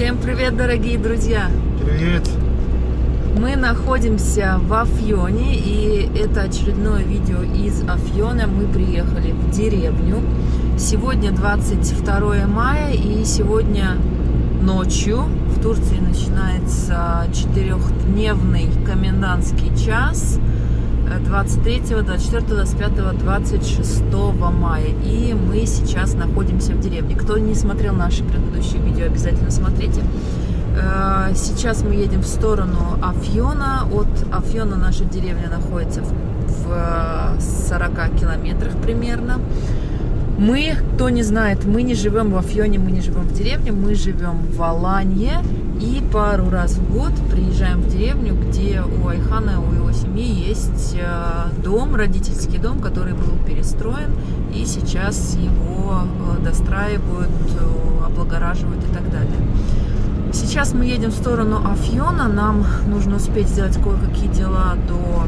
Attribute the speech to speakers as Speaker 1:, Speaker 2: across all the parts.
Speaker 1: Всем привет, дорогие друзья!
Speaker 2: Привет!
Speaker 1: Мы находимся в Афьоне, и это очередное видео из Афьона. Мы приехали в деревню. Сегодня 22 мая, и сегодня ночью в Турции начинается 4-дневный комендантский час 23, 24, 25, 26 мая. И мы сейчас находимся в деревне. Кто не смотрел наши предыдущие видео, обязательно смотрите. Сейчас мы едем в сторону Афьона. От Афьона наша деревня находится в 40 километрах примерно. Мы, кто не знает, мы не живем в Афьоне, мы не живем в деревне, мы живем в Аланье. И пару раз в год приезжаем в деревню, где у Айхана, у его семьи есть дом, родительский дом, который был перестроен. И сейчас его достраивают, облагораживают и так далее. Сейчас мы едем в сторону Афьона. Нам нужно успеть сделать кое-какие дела до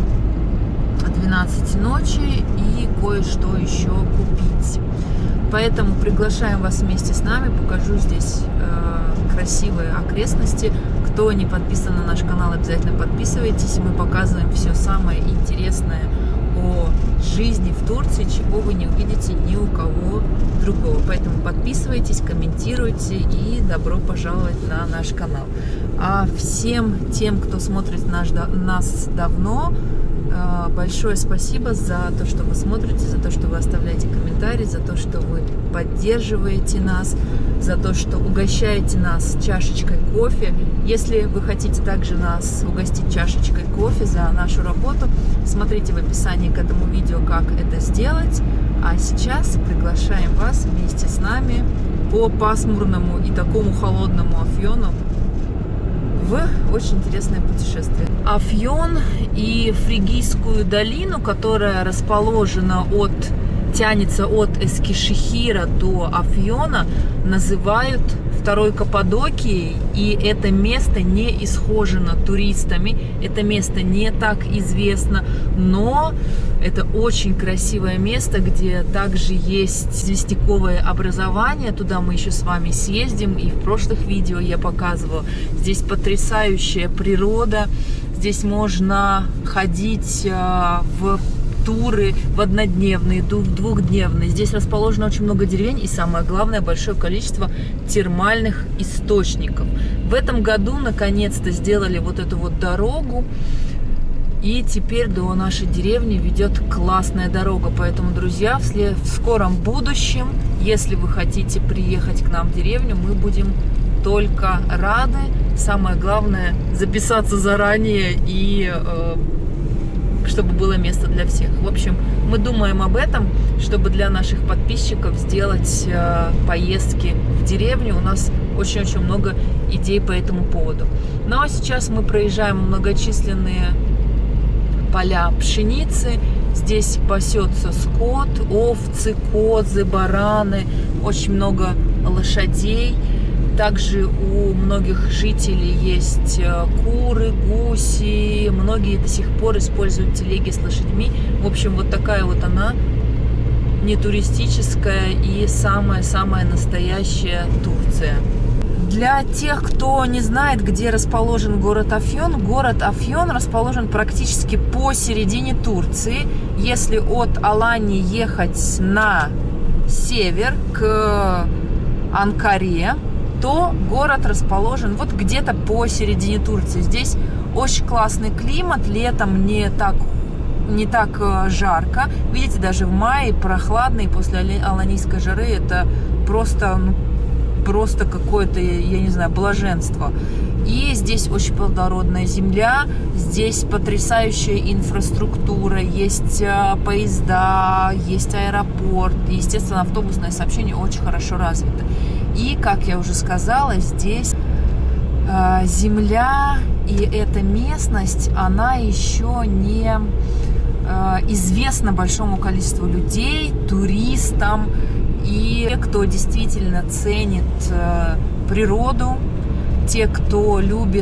Speaker 1: 12 ночи и кое-что еще купить. Поэтому приглашаем вас вместе с нами. Покажу здесь красивые окрестности. Кто не подписан на наш канал, обязательно подписывайтесь. Мы показываем все самое интересное о жизни в Турции, чего вы не увидите ни у кого другого. Поэтому подписывайтесь, комментируйте и добро пожаловать на наш канал. А всем тем, кто смотрит нас давно, большое спасибо за то, что вы смотрите, за то, что вы оставляете комментарии, за то, что вы поддерживаете нас, за то, что угощаете нас чашечкой кофе. Если вы хотите также нас угостить чашечкой кофе за нашу работу, смотрите в описании к этому видео, как это сделать. А сейчас приглашаем вас вместе с нами по пасмурному и такому холодному Афьону в очень интересное путешествие. Афьон и Фригийскую долину, которая расположена тянется от Эскишехира до Афьона, называют второй Каппадокией, и это место не исхожено туристами, это место не так известно, но это очень красивое место, где также есть известняковое образование, туда мы еще с вами съездим, и в прошлых видео я показывала. Здесь потрясающая природа, здесь можно ходить в туры, в однодневные, двухдневные. Здесь расположено очень много деревень и, самое главное, большое количество термальных источников. В этом году наконец-то сделали вот эту вот дорогу, и теперь до нашей деревни ведет классная дорога. Поэтому, друзья, в скором будущем, если вы хотите приехать к нам в деревню, мы будем только рады. Самое главное — записаться заранее и чтобы было место для всех. В общем, мы думаем об этом, чтобы для наших подписчиков сделать поездки в деревню. У нас очень-очень много идей по этому поводу. Ну а сейчас мы проезжаем многочисленные поля пшеницы. Здесь пасется скот, овцы, козы, бараны, очень много лошадей. Также у многих жителей есть куры, гуси. Многие до сих пор используют телеги с лошадьми. В общем, вот такая вот она, не туристическая и самая-самая настоящая Турция. Для тех, кто не знает, где расположен город Афьон расположен практически посередине Турции. Если от Аланьи ехать на север к Анкаре, то город расположен вот где-то посередине Турции. Здесь очень классный климат, летом не так жарко. Видите, даже в мае прохладно, и после аланийской жары это просто какое-то, я не знаю, блаженство. И здесь очень плодородная земля, здесь потрясающая инфраструктура, есть поезда, есть аэропорт, естественно, автобусное сообщение очень хорошо развито. И, как я уже сказала, здесь земля и эта местность, она еще не известна большому количеству людей, туристам. И те, кто действительно ценит природу, те, кто любит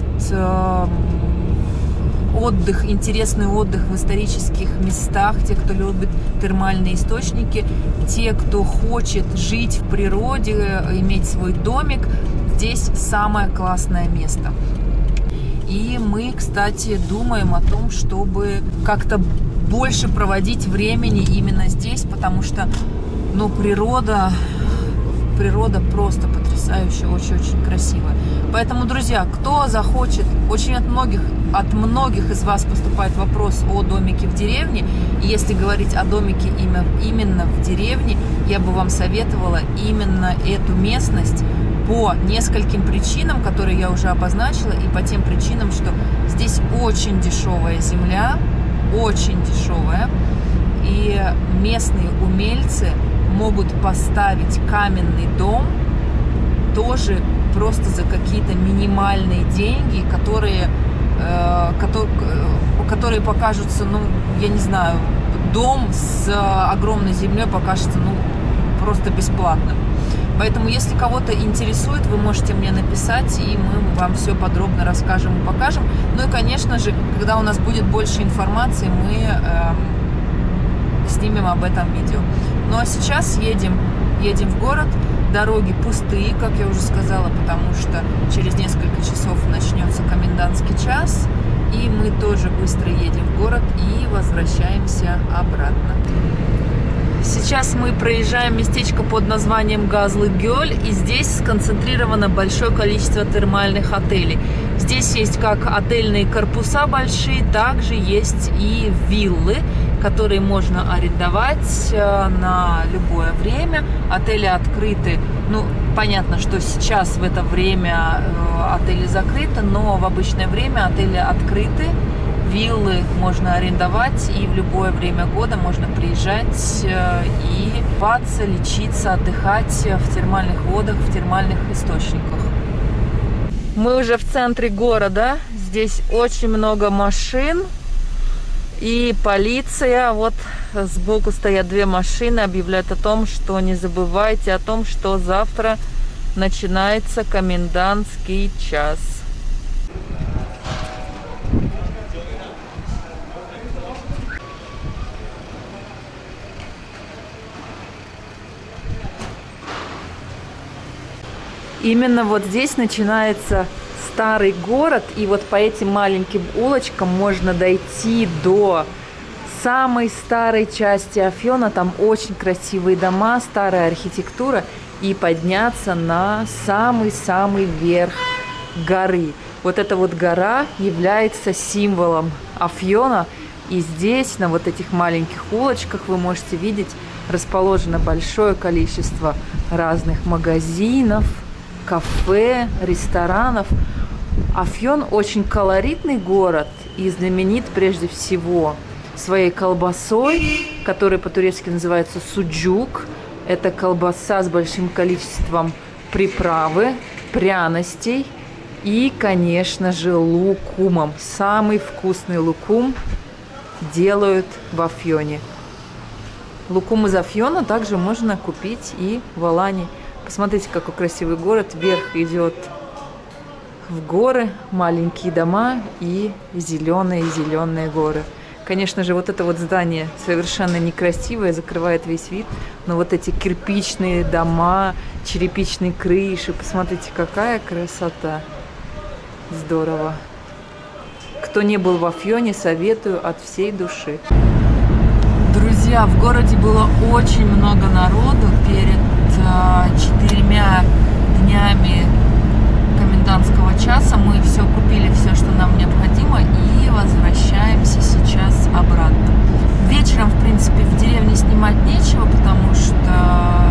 Speaker 1: отдых, интересный отдых в исторических местах, те, кто любит термальные источники, те, кто хочет жить в природе, иметь свой домик, здесь самое классное место. И мы, кстати, думаем о том, чтобы как-то больше проводить времени именно здесь, потому что, ну, природа просто потрясающая, очень-очень красивая. Поэтому, друзья, кто захочет, очень от многих из вас поступает вопрос о домике в деревне. И если говорить о домике именно в деревне, я бы вам советовала именно эту местность по нескольким причинам, которые я уже обозначила, и по тем причинам, что здесь очень дешевая земля, очень дешевая, и местные умельцы могут поставить каменный дом тоже просто за какие-то минимальные деньги, которые покажутся, ну, я не знаю, дом с огромной землей покажется, ну, просто бесплатным. Поэтому, если кого-то интересует, вы можете мне написать, и мы вам все подробно расскажем и покажем. Ну и, конечно же, когда у нас будет больше информации, мы снимем об этом видео. Ну а сейчас едем в город. Дороги пустые, как я уже сказала, потому что через несколько часов начнется комендантский час. И мы тоже быстро едем в город и возвращаемся обратно. Сейчас мы проезжаем местечко под названием Газлы-Гёль, и здесь сконцентрировано большое количество термальных отелей. Здесь есть как отельные корпуса большие, также есть и виллы, которые можно арендовать на любое время. Отели открыты, ну, понятно, что сейчас в это время отели закрыты, но в обычное время отели открыты. Виллы можно арендовать, и в любое время года можно приезжать и купаться, лечиться, отдыхать в термальных водах, в термальных источниках. Мы уже в центре города. Здесь очень много машин и полиция. Вот сбоку стоят две машины, объявляют о том, что не забывайте о том, что завтра начинается комендантский час. Именно вот здесь начинается старый город, и вот по этим маленьким улочкам можно дойти до самой старой части Афьона. Там очень красивые дома, старая архитектура, и подняться на самый-самый верх горы. Вот эта вот гора является символом Афьона, и здесь, на вот этих маленьких улочках, вы можете видеть, расположено большое количество разных магазинов, кафе, ресторанов. Афьон очень колоритный город и знаменит прежде всего своей колбасой, которая по-турецки называется суджук. Это колбаса с большим количеством приправы, пряностей и, конечно же, лукумом. Самый вкусный лукум делают в Афьоне. Лукум из Афьона также можно купить и в Алании. Посмотрите, какой красивый город. Вверх идет в горы, маленькие дома и зеленые горы. Конечно же, вот это вот здание совершенно некрасивое, закрывает весь вид. Но вот эти кирпичные дома, черепичные крыши, посмотрите, какая красота. Здорово. Кто не был в Афьоне, советую от всей души. Друзья, в городе было очень много народу перед 4 днями комендантского часа. Мы все купили, все, что нам необходимо, и возвращаемся сейчас обратно. Вечером, в принципе, в деревне снимать нечего, потому что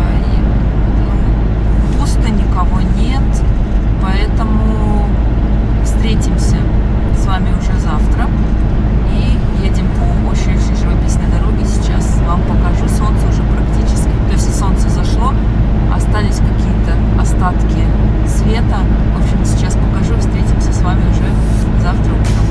Speaker 1: пусто, никого нет. Поэтому встретимся с вами уже завтра и едем по очень-очень живописной дороге. Сейчас вам покажу, солнце уже практически, то есть солнце зашло, остались какие-то остатки света. В общем, сейчас покажу, встретимся с вами уже завтра утром.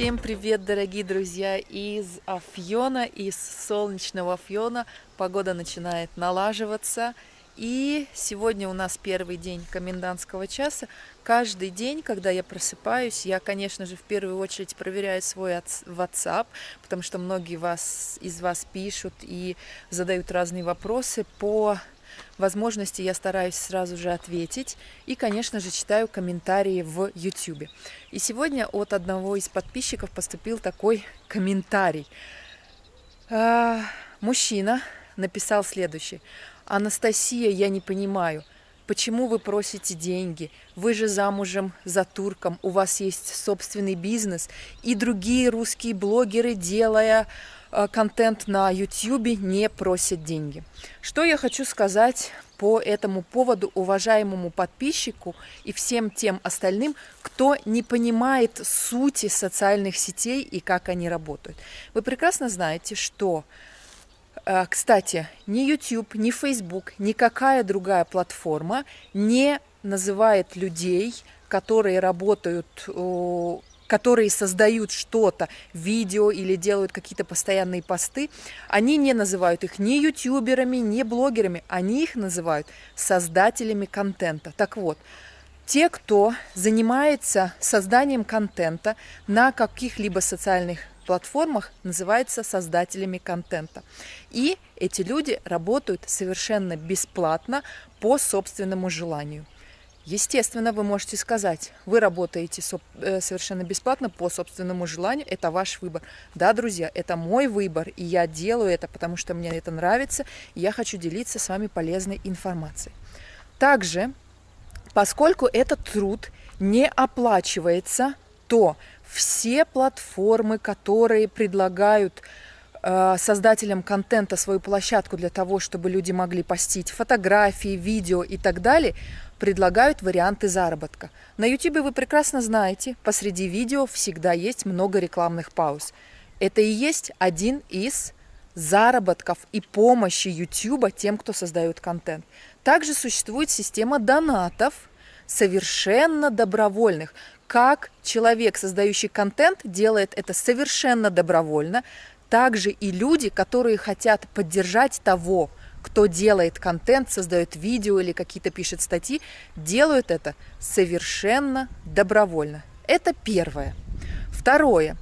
Speaker 1: Всем привет, дорогие друзья, из Афьона, из солнечного Афьона. Погода начинает налаживаться. И сегодня у нас первый день комендантского часа. Каждый день, когда я просыпаюсь, я, конечно же, в первую очередь проверяю свой WhatsApp, потому что многие из вас пишут и задают разные вопросы. По возможности я стараюсь сразу же ответить. И, конечно же, читаю комментарии в YouTube. И сегодня от одного из подписчиков поступил такой комментарий. Мужчина написал следующее. Анастасия, я не понимаю, почему вы просите деньги? Вы же замужем за турком, у вас есть собственный бизнес, и другие русские блогеры, делая контент на YouTube, не просят деньги. Что я хочу сказать по этому поводу уважаемому подписчику и всем тем остальным, кто не понимает сути социальных сетей и как они работают. Вы прекрасно знаете, что... Кстати, ни YouTube, ни Facebook, никакая другая платформа не называет людей, которые работают, которые создают что-то, видео или делают какие-то постоянные посты, они не называют их ни ютуберами, ни блогерами, они их называют создателями контента. Так вот, те, кто занимается созданием контента на каких-либо социальных платформах, называются создателями контента. И эти люди работают совершенно бесплатно по собственному желанию. Естественно, вы можете сказать, вы работаете совершенно бесплатно по собственному желанию, это ваш выбор. Да, друзья, это мой выбор, и я делаю это, потому что мне это нравится, и я хочу делиться с вами полезной информацией. Также, поскольку этот труд не оплачивается, то все платформы, которые предлагают создателям контента свою площадку для того, чтобы люди могли постить фотографии, видео и так далее, предлагают варианты заработка. На YouTube вы прекрасно знаете, посреди видео всегда есть много рекламных пауз. Это и есть один из заработков и помощи YouTube тем, кто создает контент. Также существует система донатов, совершенно добровольных. Как человек, создающий контент, делает это совершенно добровольно, также и люди, которые хотят поддержать того, кто делает контент, создает видео или какие-то пишет статьи, делают это совершенно добровольно. Это первое. Второе.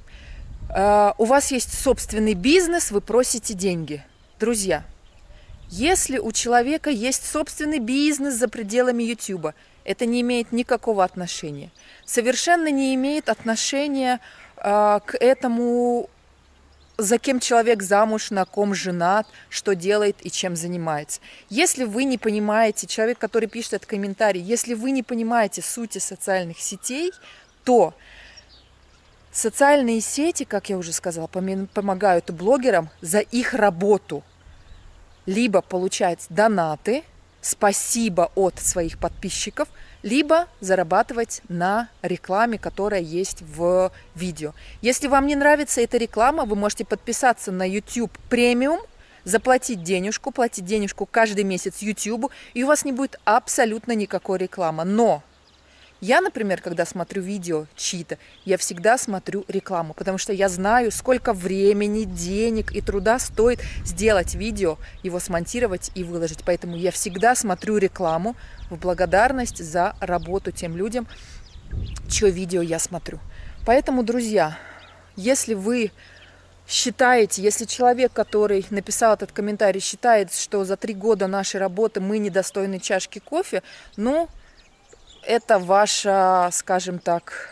Speaker 1: У вас есть собственный бизнес, вы просите деньги. Друзья, если у человека есть собственный бизнес за пределами YouTube, это не имеет никакого отношения. Совершенно не имеет отношения к этому, за кем человек замуж, на ком женат, что делает и чем занимается. Если вы не понимаете, человек, который пишет этот комментарий, если вы не понимаете сути социальных сетей, то социальные сети, как я уже сказала, помогают блогерам за их работу. Либо получать донаты, спасибо от своих подписчиков, либо зарабатывать на рекламе, которая есть в видео. Если вам не нравится эта реклама, вы можете подписаться на YouTube премиум, заплатить денежку, платить денежку каждый месяц YouTube, и у вас не будет абсолютно никакой рекламы. Но я, например, когда смотрю видео чьи-то, я всегда смотрю рекламу, потому что я знаю, сколько времени, денег и труда стоит сделать видео, его смонтировать и выложить. Поэтому я всегда смотрю рекламу в благодарность за работу тем людям, чье видео я смотрю. Поэтому, друзья, если вы считаете, если человек, который написал этот комментарий, считает, что за 3 года нашей работы мы недостойны чашки кофе, ну... это ваша, скажем так,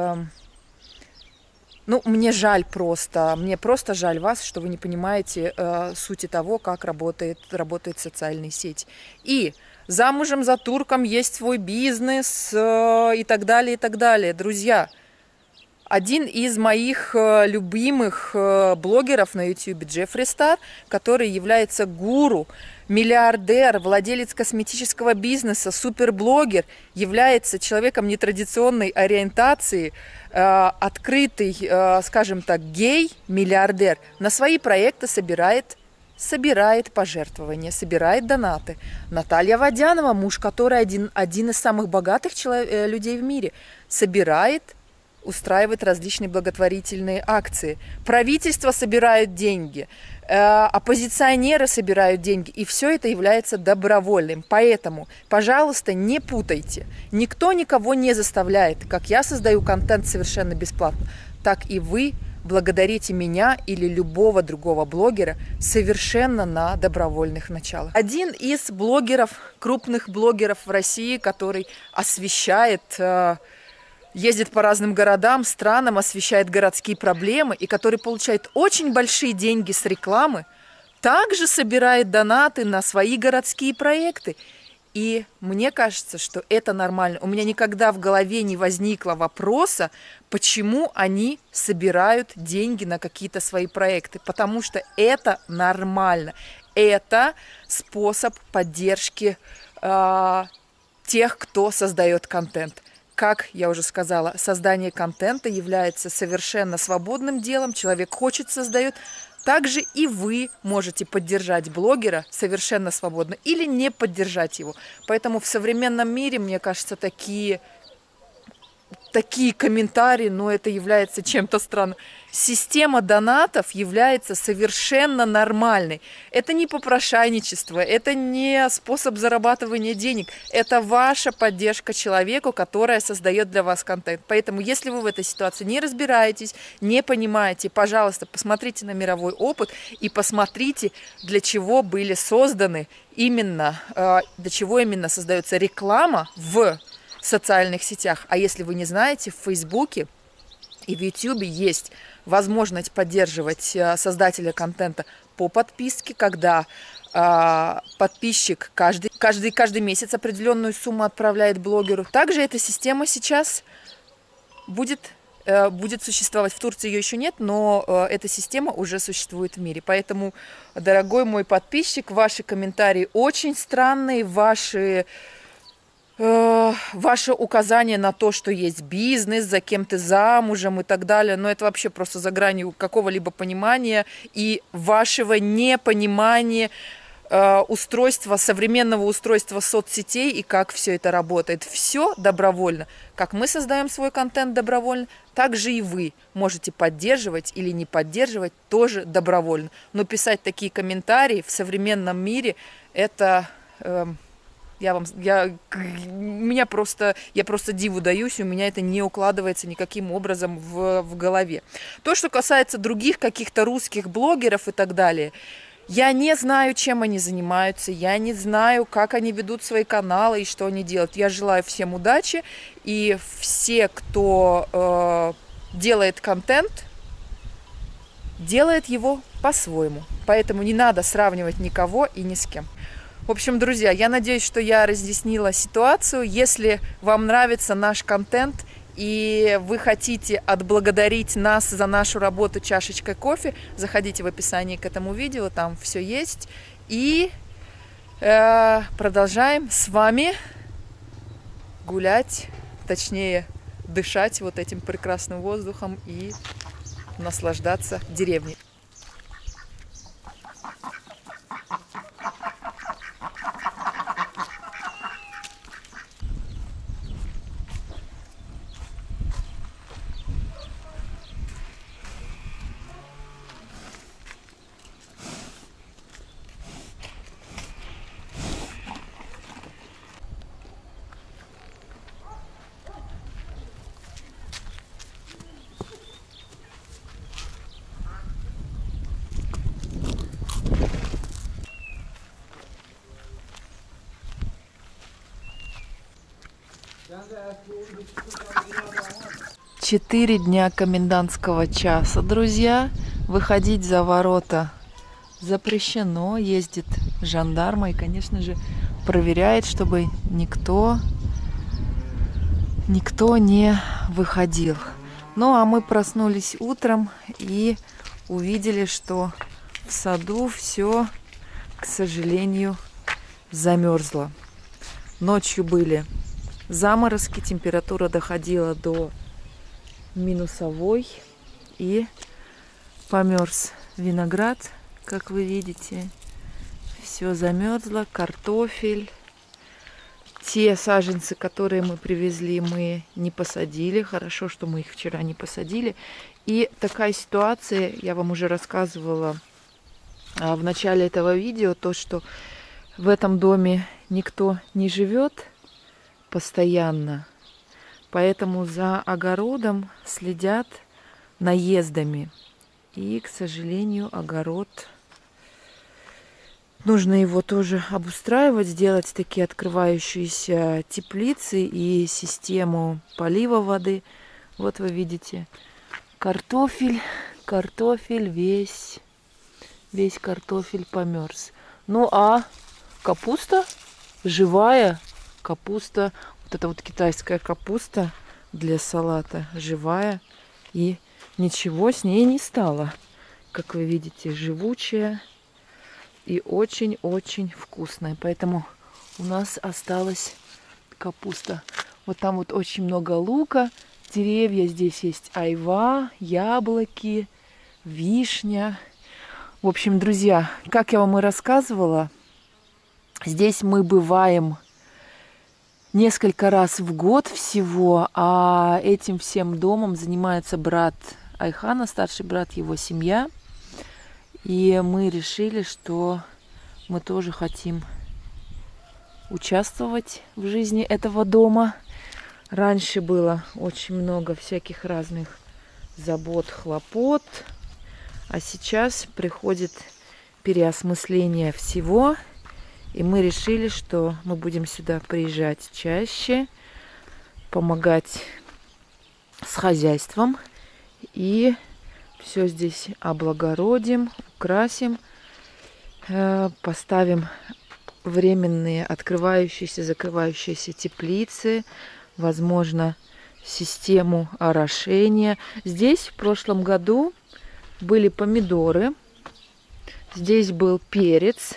Speaker 1: мне жаль просто, мне просто жаль вас, что вы не понимаете сути того, как работает социальная сеть. И замужем за турком есть свой бизнес и так далее, и так далее. Друзья, один из моих любимых блогеров на YouTube, Джеффри Стар, который является гуру, миллиардер, владелец косметического бизнеса, суперблогер, является человеком нетрадиционной ориентации, открытый, скажем так, гей, миллиардер, на свои проекты собирает пожертвования, собирает донаты. Наталья Водянова, муж которой один из самых богатых людей в мире, собирает устраивает различные благотворительные акции. Правительство собирает деньги, оппозиционеры собирают деньги, и все это является добровольным. Поэтому, пожалуйста, не путайте. Никто никого не заставляет. Как я создаю контент совершенно бесплатно, так и вы благодарите меня или любого другого блогера совершенно на добровольных началах. Один из блогеров, крупных блогеров в России, который освещает, ездит по разным городам, странам, освещает городские проблемы и который получает очень большие деньги с рекламы, также собирает донаты на свои городские проекты. И мне кажется, что это нормально. У меня никогда в голове не возникло вопроса, почему они собирают деньги на какие-то свои проекты. Потому что это нормально. Это способ поддержки тех, кто создает контент. Как я уже сказала, создание контента является совершенно свободным делом. Человек хочет, создает. Также и вы можете поддержать блогера совершенно свободно или не поддержать его. Поэтому в современном мире, мне кажется, такие комментарии, но это является чем-то странным. Система донатов является совершенно нормальной. Это не попрошайничество, это не способ зарабатывания денег. Это ваша поддержка человеку, которая создает для вас контент. Поэтому, если вы в этой ситуации не разбираетесь, не понимаете, пожалуйста, посмотрите на мировой опыт и посмотрите, для чего были созданы именно, для чего именно создается реклама в социальных сетях. А если вы не знаете, в Фейсбуке и в Ютубе есть возможность поддерживать создателя контента по подписке, когда подписчик каждый месяц определенную сумму отправляет блогеру. Также эта система сейчас будет существовать. В Турции ее еще нет, но эта система уже существует в мире. Поэтому, дорогой мой подписчик, ваши комментарии очень странные, ваше указание на то, что есть бизнес, за кем ты замужем и так далее, но это вообще просто за гранью какого-либо понимания и вашего непонимания современного устройства соцсетей и как все это работает. Все добровольно. Как мы создаем свой контент добровольно, так же и вы можете поддерживать или не поддерживать тоже добровольно. Но писать такие комментарии в современном мире, это... Я просто диву даюсь, у меня это не укладывается никаким образом в голове. То, что касается других каких-то русских блогеров и так далее, я не знаю, чем они занимаются, я не знаю, как они ведут свои каналы и что они делают. Я желаю всем удачи, и все, кто делает контент, делает его по-своему. Поэтому не надо сравнивать никого и ни с кем. В общем, друзья, я надеюсь, что я разъяснила ситуацию. Если вам нравится наш контент и вы хотите отблагодарить нас за нашу работу чашечкой кофе, заходите в описание к этому видео, там все есть. И продолжаем с вами гулять, точнее дышать вот этим прекрасным воздухом и наслаждаться деревней. Четыре дня комендантского часа, друзья. Выходить за ворота запрещено. Ездит жандарма и, конечно же, проверяет, чтобы никто не выходил. Ну, а мы проснулись утром и увидели, что в саду все, к сожалению, замерзло. Ночью были заморозки, температура доходила до минусовой, и померз виноград, как вы видите. Все замерзло, картофель, Те саженцы, которые мы привезли, мы не посадили. Хорошо, что мы их вчера не посадили. И такая ситуация, я вам уже рассказывала в начале этого видео, то, что в этом доме никто не живет постоянно. Поэтому за огородом следят наездами. И, к сожалению, огород... Нужно его тоже обустраивать, сделать такие открывающиеся теплицы и систему полива воды. Вот вы видите, картофель, весь картофель померз. Ну а капуста живая, капуста, вот эта вот китайская капуста для салата живая, и ничего с ней не стало. Как вы видите, живучая. И очень-очень вкусная. Поэтому у нас осталась капуста. Вот там вот очень много лука. Деревья здесь есть айва, яблоки, вишня. В общем, друзья, как я вам и рассказывала, здесь мы бываем несколько раз в год всего. А этим всем домом занимается брат Айхана, старший брат, его семья. И мы решили, что мы тоже хотим участвовать в жизни этого дома. Раньше было очень много всяких разных забот, хлопот. А сейчас приходит переосмысление всего. И мы решили, что мы будем сюда приезжать чаще, помогать с хозяйством и... Все здесь облагородим, украсим, поставим временные открывающиеся, закрывающиеся теплицы, возможно, систему орошения. Здесь в прошлом году были помидоры, здесь был перец,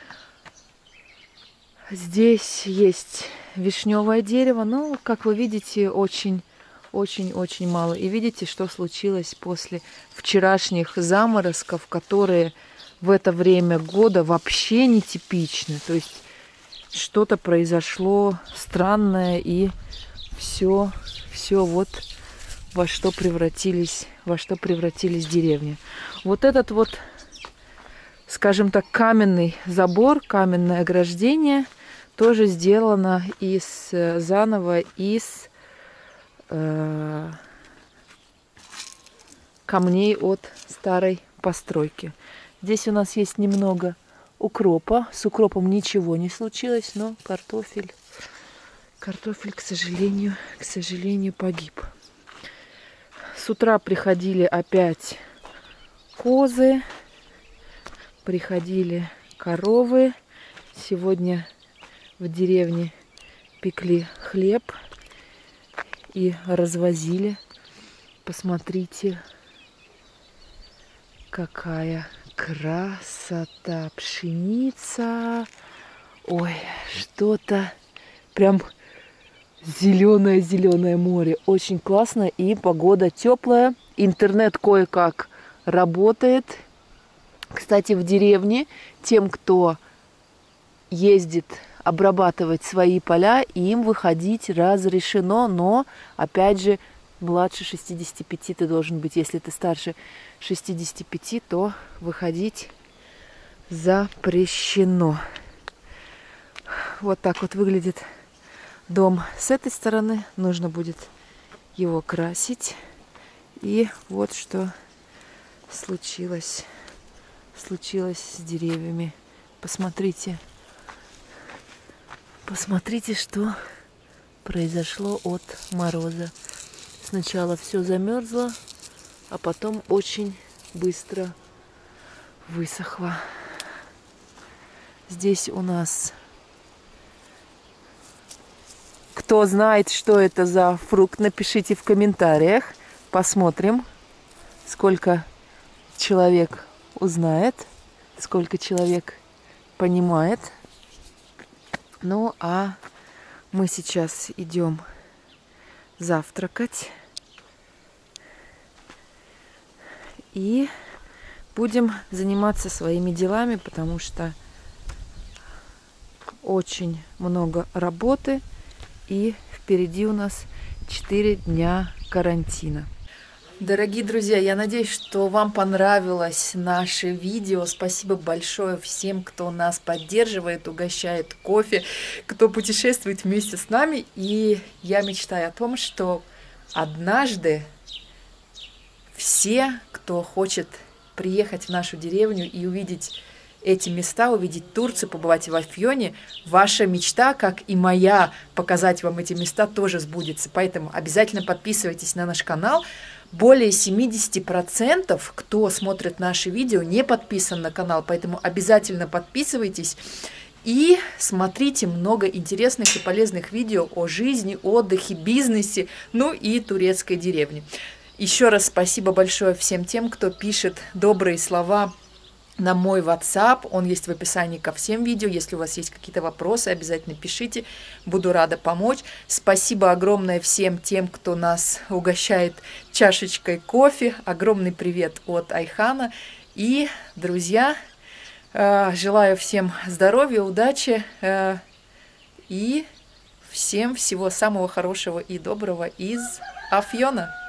Speaker 1: здесь есть вишневое дерево, но, как вы видите, очень мало. И видите, что случилось после вчерашних заморозков, которые в это время года вообще нетипичны. То есть что-то произошло странное, и все вот во что превратились деревни. Вот этот вот, скажем так, каменный забор, каменное ограждение тоже сделано заново из камней от старой постройки. Здесь у нас есть немного укропа. С укропом ничего не случилось, но картофель, к сожалению, погиб. С утра приходили опять козы, приходили коровы. Сегодня в деревне пекли хлеб и развозили. Посмотрите, какая красота! Пшеница. Ой, что-то прям зеленое море. Очень классно, и погода теплая. Интернет кое-как работает. Кстати, в деревне тем, кто ездит обрабатывать свои поля, им выходить разрешено, но, опять же, младше 65 ты должен быть. Если ты старше 65, то выходить запрещено. Вот так вот выглядит дом с этой стороны. Нужно будет его красить. И вот что случилось с деревьями. Посмотрите, что произошло от мороза. Сначала все замерзло, а потом очень быстро высохло. Здесь у нас... Кто знает, что это за фрукт, напишите в комментариях. Посмотрим, сколько человек узнает, сколько человек понимает. Ну, а мы сейчас идем завтракать. И будем заниматься своими делами, потому что очень много работы, и впереди у нас 4 дня карантина. Дорогие друзья, я надеюсь, что вам понравилось наше видео. Спасибо большое всем, кто нас поддерживает, угощает кофе, кто путешествует вместе с нами. И я мечтаю о том, что однажды все, кто хочет приехать в нашу деревню и увидеть эти места, увидеть Турцию, побывать в Афьоне, ваша мечта, как и моя, показать вам эти места, тоже сбудется. Поэтому обязательно подписывайтесь на наш канал. Более 70%, кто смотрит наши видео, не подписан на канал, поэтому обязательно подписывайтесь и смотрите много интересных и полезных видео о жизни, отдыхе, бизнесе, ну и турецкой деревне. Еще раз спасибо большое всем тем, кто пишет добрые слова на мой WhatsApp, он есть в описании ко всем видео. Если у вас есть какие-то вопросы, обязательно пишите, буду рада помочь. Спасибо огромное всем тем, кто нас угощает чашечкой кофе. Огромный привет от Айхана. И, друзья, желаю всем здоровья, удачи и всем всего самого хорошего и доброго из Афьона.